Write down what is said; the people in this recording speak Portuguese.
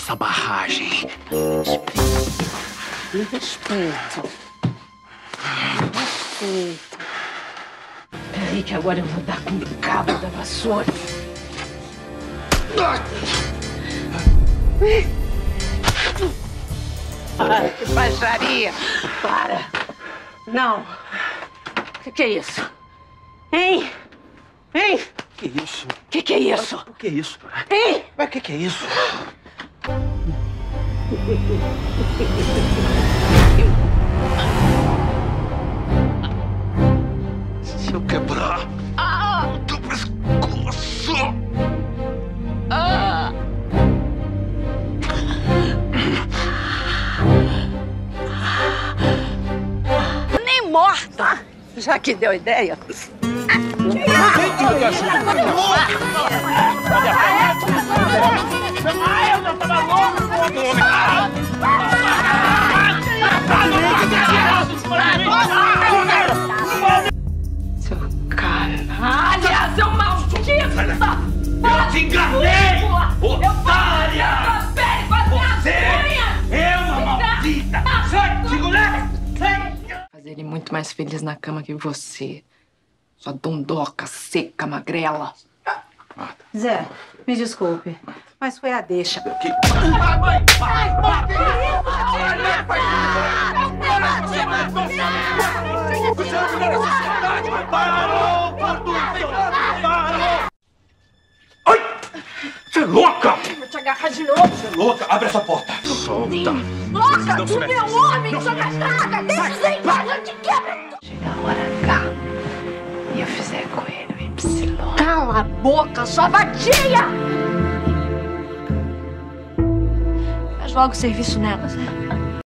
essa barragem. Respeito. Peraí que agora eu vou dar com o cabo da vassoura. Para, que baixaria. Para. Não. O que é isso? Hein? Hein? Que isso? Que é isso? O que é isso? Hein? Mas o que é isso? Se eu quebrar o teu pescoço... Nem morta! Já que deu ideia. Seu canalha, seu maldito! Eu te enganei, otária! Você é uma maldita! Sai, segura! Fazer ele muito mais feliz na cama que você. Sua dondoca seca, magrela. Zé, me desculpe, mas foi a deixa. Parou, Portugal! Parou! Ai! Você é louca! Vou te agarrar de novo. Você é louca! Abre essa porta! Solta! Louca, tu meu homem, sua castraca! Deixa isso aí, eu te quebro! Chega a hora H e eu fizer com ele o Y. Cala a boca, sua vadia! Faz logo o serviço nela, Zé.